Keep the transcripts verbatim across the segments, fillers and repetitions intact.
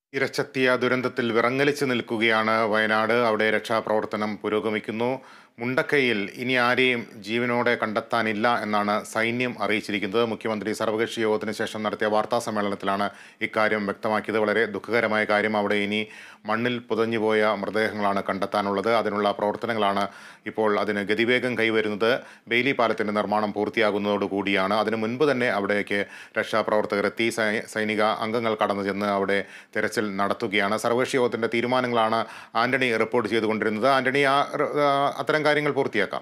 ഇരച്ചത്തിയ ദുരന്തത്തിൽ വിറങ്ങലിച്ചു നിൽക്കുകയാണ് വയനാട്. അവിടെ രക്ഷാപ്രവർത്തനം പുരോഗമിക്കുന്നു. മുണ്ടക്കൈയിൽ ഇനി ആരെയും ജീവനോടെ കണ്ടെത്താനില്ല എന്നാണ് സൈന്യം അറിയിച്ചിരിക്കുന്നത്. മുഖ്യമന്ത്രി സർവകക്ഷി യോഗത്തിന് ശേഷം നടത്തിയ വാർത്താ സമ്മേളനത്തിലാണ് ഇക്കാര്യം വ്യക്തമാക്കിയത്. വളരെ ദുഃഖകരമായ കാര്യം, അവിടെ ഇനി മണ്ണിൽ പുതഞ്ഞുപോയ മൃതദേഹങ്ങളാണ് കണ്ടെത്താനുള്ളത്. അതിനുള്ള പ്രവർത്തനങ്ങളാണ് ഇപ്പോൾ അതിന് ഗതിവേഗം കൈവരുന്നത്. ബെയിലി പാലത്തിൻ്റെ നിർമ്മാണം പൂർത്തിയാകുന്നതോടുകൂടിയാണ്. അതിനു മുൻപ് തന്നെ അവിടേക്ക് രക്ഷാപ്രവർത്തകർ എത്തി. സൈനിക അംഗങ്ങൾ കടന്നു ചെന്ന് അവിടെ തെരച്ചിൽ നടത്തുകയാണ്. സർവകക്ഷി യോഗത്തിൻ്റെ തീരുമാനങ്ങളാണ് ആന്റണി റിപ്പോർട്ട് ചെയ്തുകൊണ്ടിരുന്നത്. ആന്റണി, ആ അത്തരം കാര്യങ്ങൾ പൂർത്തിയാക്കാം.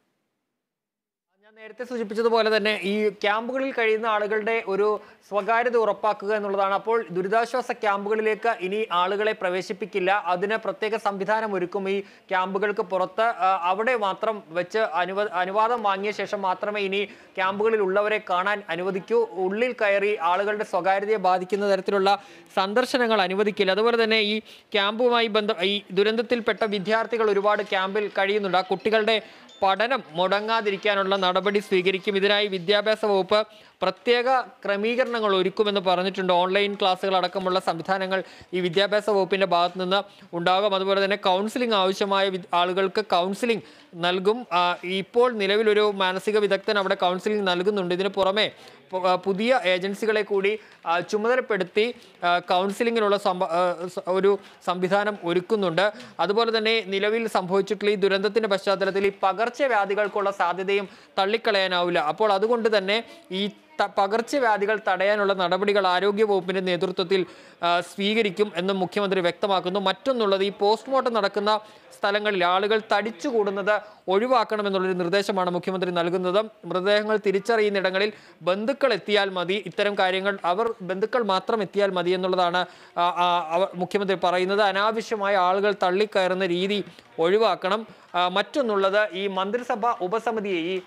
നേരത്തെ സൂചിപ്പിച്ചതുപോലെ തന്നെ ഈ ക്യാമ്പുകളിൽ കഴിയുന്ന ആളുകളുടെ ഒരു സ്വകാര്യത ഉറപ്പാക്കുക എന്നുള്ളതാണ്. അപ്പോൾ ദുരിതാശ്വാസ ക്യാമ്പുകളിലേക്ക് ഇനി ആളുകളെ പ്രവേശിപ്പിക്കില്ല. അതിന് പ്രത്യേക സംവിധാനം ഒരുക്കും ഈ ക്യാമ്പുകൾക്ക് പുറത്ത്. അവിടെ മാത്രം വെച്ച് അനുവ അനുവാദം വാങ്ങിയ ശേഷം മാത്രമേ ഇനി ക്യാമ്പുകളിൽ ഉള്ളവരെ കാണാൻ അനുവദിക്കൂ. ഉള്ളിൽ കയറി ആളുകളുടെ സ്വകാര്യതയെ ബാധിക്കുന്ന തരത്തിലുള്ള സന്ദർശനങ്ങൾ അനുവദിക്കില്ല. അതുപോലെ തന്നെ ഈ ക്യാമ്പുമായി ബന്ധ ഈ ദുരന്തത്തിൽപ്പെട്ട വിദ്യാർത്ഥികൾ ഒരുപാട് ക്യാമ്പിൽ കഴിയുന്നുണ്ട്. ആ കുട്ടികളുടെ പഠനം മുടങ്ങാതിരിക്കാനുള്ള നടപടി സ്വീകരിക്കും. ഇതിനായി വിദ്യാഭ്യാസ വകുപ്പ് പ്രത്യേക ക്രമീകരണങ്ങൾ ഒരുക്കുമെന്ന് പറഞ്ഞിട്ടുണ്ട്. ഓൺലൈൻ ക്ലാസ്സുകൾ അടക്കമുള്ള സംവിധാനങ്ങൾ ഈ വിദ്യാഭ്യാസ വകുപ്പിൻ്റെ ഭാഗത്തു നിന്ന് ഉണ്ടാകും. അതുപോലെ തന്നെ കൗൺസിലിംഗ് ആവശ്യമായ ആളുകൾക്ക് കൗൺസിലിംഗ് നൽകും. ഇപ്പോൾ നിലവിലൊരു മാനസിക വിദഗ്ധൻ അവിടെ കൗൺസിലിംഗ് നൽകുന്നുണ്ട്. ഇതിന് പുറമെ പുതിയ ഏജൻസികളെ കൂടി ചുമതലപ്പെടുത്തി കൗൺസിലിങ്ങിനുള്ള ഒരു സംവിധാനം ഒരുക്കുന്നുണ്ട്. അതുപോലെ തന്നെ നിലവിൽ സംഭവിച്ചിട്ടുള്ള ഈ ദുരന്തത്തിൻ്റെ പശ്ചാത്തലത്തിൽ ഈ പകർച്ചവ്യാധികൾക്കുള്ള സാധ്യതയും തള്ളിക്കളയാനാവില്ല. അപ്പോൾ അതുകൊണ്ട് തന്നെ ഈ പകർച്ചവ്യാധികൾ തടയാനുള്ള നടപടികൾ ആരോഗ്യ വകുപ്പിന്റെ നേതൃത്വത്തിൽ സ്വീകരിക്കും എന്നും മുഖ്യമന്ത്രി വ്യക്തമാക്കുന്നു. മറ്റൊന്നുള്ളത്, ഈ പോസ്റ്റ്മോർട്ടം നടക്കുന്ന സ്ഥലങ്ങളിൽ ആളുകൾ തടിച്ചുകൂടുന്നത് ഒഴിവാക്കണമെന്നുള്ളൊരു നിർദ്ദേശമാണ് മുഖ്യമന്ത്രി നൽകുന്നത്. മൃതദേഹങ്ങൾ തിരിച്ചറിയുന്നിടങ്ങളിൽ ബന്ധുക്കൾ എത്തിയാൽ മതി, ഇത്തരം കാര്യങ്ങൾ അവർ ബന്ധുക്കൾ മാത്രം എത്തിയാൽ മതി എന്നുള്ളതാണ് മുഖ്യമന്ത്രി പറയുന്നത്. അനാവശ്യമായ ആളുകൾ തള്ളിക്കയറുന്ന രീതി ഒഴിവാക്കണം. മറ്റൊന്നുള്ളത്, ഈ മന്ത്രിസഭ ഉപസമിതിയെ ഈ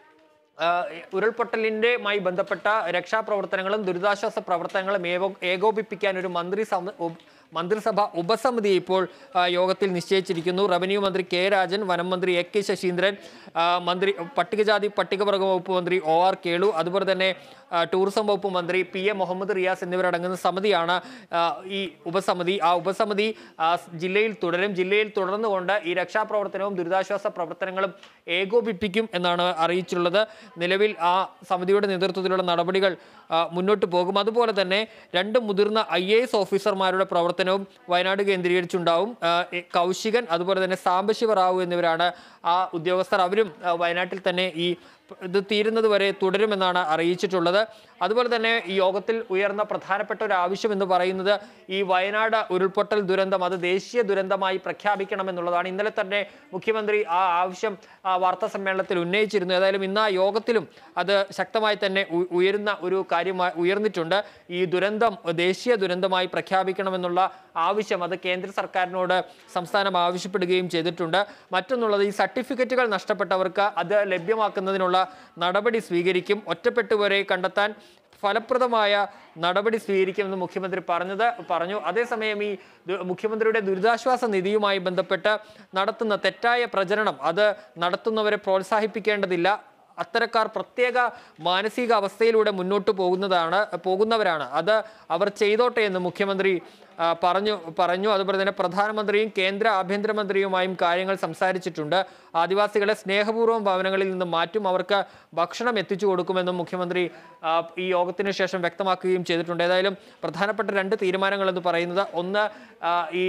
ഉരുൾപൊട്ടലിൻ്റെമായി ബന്ധപ്പെട്ട രക്ഷാപ്രവർത്തനങ്ങളും ദുരിതാശ്വാസ പ്രവർത്തനങ്ങളും ഏകോപിപ്പിക്കാൻ ഒരു മന്ത്രി മന്ത്രിസഭ ഉപസമിതി ഇപ്പോൾ യോഗത്തിൽ നിശ്ചയിച്ചിരിക്കുന്നു. റവന്യൂ മന്ത്രി കെ രാജൻ, വനം മന്ത്രി എ കെ ശശീന്ദ്രൻ, മന്ത്രി പട്ടികജാതി പട്ടികവർഗ വകുപ്പ് മന്ത്രി ഒ ആർ കേളു, അതുപോലെ തന്നെ ടൂറിസം വകുപ്പ് മന്ത്രി പി എ മുഹമ്മദ് റിയാസ് എന്നിവരടങ്ങുന്ന സമിതിയാണ് ഈ ഉപസമിതി. ആ ഉപസമിതി ജില്ലയിൽ തുടരും. ജില്ലയിൽ തുടർന്നുകൊണ്ട് ഈ രക്ഷാപ്രവർത്തനവും ദുരിതാശ്വാസ പ്രവർത്തനങ്ങളും ഏകോപിപ്പിക്കും എന്നാണ് അറിയിച്ചിട്ടുള്ളത്. നിലവിൽ ആ സമിതിയുടെ നേതൃത്വത്തിലുള്ള നടപടികൾ മുന്നോട്ട് പോകും. അതുപോലെ തന്നെ രണ്ട് മുതിർന്ന ഐ എ എസ് ഓഫീസർമാരുടെ പ്രവർത്തനവും വയനാട് കേന്ദ്രീകരിച്ചുണ്ടാവും. കൗശികൻ, അതുപോലെ തന്നെ സാംബശിവ റാവു എന്നിവരാണ് ആ ഉദ്യോഗസ്ഥർ. അവരും വയനാട്ടിൽ തന്നെ ഈ ഇത് തീരുന്നത് വരെ തുടരുമെന്നാണ് അറിയിച്ചിട്ടുള്ളത്. അതുപോലെ തന്നെ ഈ യോഗത്തിൽ ഉയർന്ന പ്രധാനപ്പെട്ട ഒരു ആവശ്യം എന്ന് പറയുന്നത് ഈ വയനാട് ഉരുൾപൊട്ടൽ ദുരന്തം അത് ദേശീയ ദുരന്തമായി പ്രഖ്യാപിക്കണമെന്നുള്ളതാണ്. ഇന്നലെ തന്നെ മുഖ്യമന്ത്രി ആ ആവശ്യം വാർത്താ സമ്മേളനത്തിൽ ഉന്നയിച്ചിരുന്നു. ഏതായാലും ഇന്ന് ആ യോഗത്തിലും അത് ശക്തമായി തന്നെ ഉയരുന്ന ഒരു കാര്യമായി ഉയർന്നിട്ടുണ്ട്. ഈ ദുരന്തം ദേശീയ ദുരന്തമായി പ്രഖ്യാപിക്കണമെന്നുള്ള ആവശ്യം അത് കേന്ദ്ര സർക്കാരിനോട് സംസ്ഥാനം ആവശ്യപ്പെടുകയും ചെയ്തിട്ടുണ്ട്. മറ്റൊന്നുള്ളത്, ഈ സർട്ടിഫിക്കറ്റുകൾ നഷ്ടപ്പെട്ടവർക്ക് അത് ലഭ്യമാക്കുന്നതിനുള്ള നടപടി സ്വീകരിക്കും. ഒറ്റപ്പെട്ടുവരെ കണ്ടെത്താൻ ഫലപ്രദമായ നടപടി സ്വീകരിക്കുമെന്ന് മുഖ്യമന്ത്രി പറഞ്ഞത് പറഞ്ഞു. അതേസമയം ഈ മുഖ്യമന്ത്രിയുടെ ദുരിതാശ്വാസ നിധിയുമായി ബന്ധപ്പെട്ട് നടത്തുന്ന തെറ്റായ പ്രചരണം അത് നടത്തുന്നവരെ പ്രോത്സാഹിപ്പിക്കേണ്ടതില്ല. അത്തരക്കാർ പ്രത്യേക മാനസിക അവസ്ഥയിലൂടെ മുന്നോട്ട് പോകുന്നതാണ് പോകുന്നവരാണ് അത് അവർ ചെയ്തോട്ടെ എന്ന് മുഖ്യമന്ത്രി പറഞ്ഞു പറഞ്ഞു അതുപോലെ തന്നെ പ്രധാനമന്ത്രിയും കേന്ദ്ര ആഭ്യന്തരമന്ത്രിയുമായും കാര്യങ്ങൾ സംസാരിച്ചിട്ടുണ്ട്. ആദിവാസികളെ സ്നേഹപൂർവ്വം ഭവനങ്ങളിൽ നിന്ന് മാറ്റും, അവർക്ക് ഭക്ഷണം എത്തിച്ചു കൊടുക്കുമെന്നും മുഖ്യമന്ത്രി ഈ യോഗത്തിന് ശേഷം വ്യക്തമാക്കുകയും ചെയ്തിട്ടുണ്ട്. ഏതായാലും പ്രധാനപ്പെട്ട രണ്ട് തീരുമാനങ്ങൾ എന്ന് പറയുന്നത്, ഒന്ന് ഈ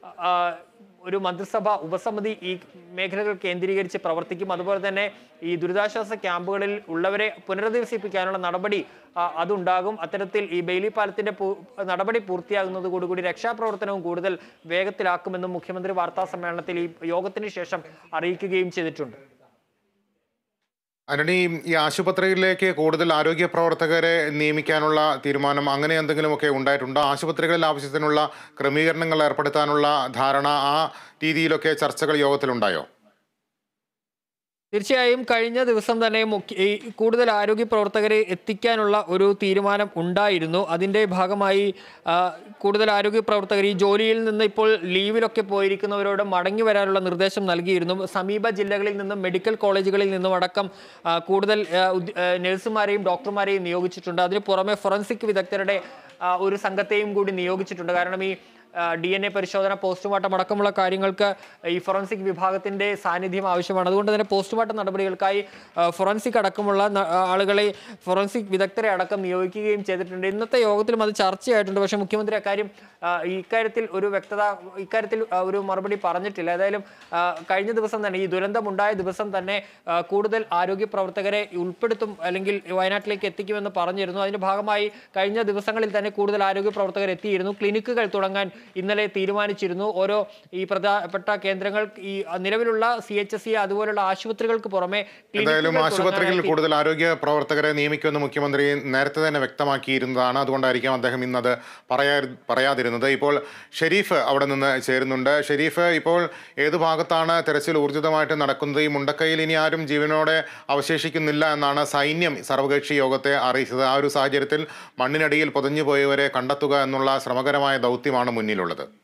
ഒരു മന്ത്രിസഭ ഉപസമിതി ഈ മേഖലകൾ കേന്ദ്രീകരിച്ച് പ്രവർത്തിക്കും. അതുപോലെ തന്നെ ഈ ദുരിതാശ്വാസ ക്യാമ്പുകളിൽ ഉള്ളവരെ പുനരധിവസിപ്പിക്കാനുള്ള നടപടി അതുണ്ടാകും. അത്തരത്തിൽ ഈ ബെയിലി പാലത്തിന്റെ നടപടി പൂർത്തിയാകുന്നതോടുകൂടി രക്ഷാപ്രവർത്തനവും കൂടുതൽ വേഗത്തിലാക്കുമെന്നും മുഖ്യമന്ത്രി വാർത്താ സമ്മേളനത്തിൽ ഈ യോഗത്തിന് ശേഷം അറിയിക്കുകയും ചെയ്തിട്ടുണ്ട്. ആന്റണി, ഈ ആശുപത്രികളിലേക്ക് കൂടുതൽ ആരോഗ്യ പ്രവർത്തകരെ നിയമിക്കാനുള്ള തീരുമാനം അങ്ങനെ എന്തെങ്കിലുമൊക്കെ ഉണ്ടായിട്ടുണ്ടോ? ആശുപത്രികളിൽ ആവശ്യത്തിനുള്ള ക്രമീകരണങ്ങൾ ഏർപ്പെടുത്താനുള്ള ധാരണ, ആ രീതിയിലൊക്കെ ചർച്ചകൾ യോഗത്തിലുണ്ടായോ? തീർച്ചയായും കഴിഞ്ഞ ദിവസം തന്നെ മുഖ്യ കൂടുതൽ ആരോഗ്യ പ്രവർത്തകരെ എത്തിക്കാനുള്ള ഒരു തീരുമാനം ഉണ്ടായിരുന്നു. അതിൻ്റെ ഭാഗമായി കൂടുതൽ ആരോഗ്യ പ്രവർത്തകർ ഈ ജോലിയിൽ നിന്ന് ഇപ്പോൾ ലീവിലൊക്കെ പോയിരിക്കുന്നവരോട് മടങ്ങി വരാനുള്ള നിർദ്ദേശം നൽകിയിരുന്നു. സമീപ ജില്ലകളിൽ നിന്നും മെഡിക്കൽ കോളേജുകളിൽ നിന്നും അടക്കം കൂടുതൽ നഴ്സുമാരെയും ഡോക്ടർമാരെയും നിയോഗിച്ചിട്ടുണ്ട്. അതിന് പുറമെ ഫോറൻസിക് വിദഗ്ധരുടെ ആ, ഒരു സംഘത്തെയും കൂടി നിയോഗിച്ചിട്ടുണ്ട്. കാരണം ഈ ഡി എൻ എ പരിശോധന, പോസ്റ്റ്മോർട്ടം അടക്കമുള്ള കാര്യങ്ങൾക്ക് ഈ ഫോറൻസിക് വിഭാഗത്തിന്റെ സാന്നിധ്യം ആവശ്യമാണ്. അതുകൊണ്ട് തന്നെ പോസ്റ്റ്മോർട്ടം നടപടികൾക്കായി ഫോറൻസിക് അടക്കമുള്ള ആളുകളെ, ഫോറൻസിക് വിദഗ്ധരെ അടക്കം നിയോഗിക്കുകയും ചെയ്തിട്ടുണ്ട്. ഇന്നത്തെ യോഗത്തിലും അത് ചർച്ചയായിട്ടുണ്ട്. പക്ഷേ മുഖ്യമന്ത്രി അക്കാര്യം ഇക്കാര്യത്തിൽ ഒരു വ്യക്തത, ഇക്കാര്യത്തിൽ ഒരു മറുപടി പറഞ്ഞിട്ടില്ല. ഏതായാലും കഴിഞ്ഞ ദിവസം തന്നെ, ഈ ദുരന്തമുണ്ടായ ദിവസം തന്നെ കൂടുതൽ ആരോഗ്യ പ്രവർത്തകരെ ഉൾപ്പെടുത്തും അല്ലെങ്കിൽ വയനാട്ടിലേക്ക് എത്തിക്കുമെന്ന് പറഞ്ഞിരുന്നു. അതിന്റെ ഭാഗമായി കഴിഞ്ഞ ദിവസങ്ങളിൽ തന്നെ കൂടുതൽ ആരോഗ്യ പ്രവർത്തകർ എത്തിയിരുന്നു. ക്ലിനിക്കുകൾ തുടങ്ങാൻ ഇന്നലെ തീരുമാനിച്ചിരുന്നു. ഓരോ ഈ പ്രധാനപ്പെട്ട കേന്ദ്രങ്ങൾ, ഈ നിലവിലുള്ള സി എച്ച് എസ് സി അതുപോലുള്ള ആശുപത്രികൾക്ക് പുറമെ എന്തായാലും ആശുപത്രികളിൽ കൂടുതൽ ആരോഗ്യ പ്രവർത്തകരെ നിയമിക്കുമെന്ന് മുഖ്യമന്ത്രി നേരത്തെ തന്നെ വ്യക്തമാക്കിയിരുന്നതാണ്. അതുകൊണ്ടായിരിക്കാം അദ്ദേഹം ഇന്നത് പറയാ പറയാതിരുന്നത്. ഇപ്പോൾ ഷെരീഫ് അവിടെ നിന്ന് ചേരുന്നുണ്ട്. ഷെരീഫ്, ഇപ്പോൾ ഏതു ഭാഗത്താണ് തെരച്ചിൽ ഊർജിതമായിട്ട് നടക്കുന്നത്? ഈ മുണ്ടക്കയിൽ ഇനി ആരും ജീവനോടെ അവശേഷിക്കുന്നില്ല എന്നാണ് സൈന്യം സർവകക്ഷി യോഗത്തെ അറിയിച്ചത്. ആ ഒരു സാഹചര്യത്തിൽ മണ്ണിനടിയിൽ പൊതിഞ്ഞു പോയവരെ കണ്ടെത്തുക എന്നുള്ള ശ്രമകരമായ ദൗത്യമാണ് മുന്നിലുള്ളത്.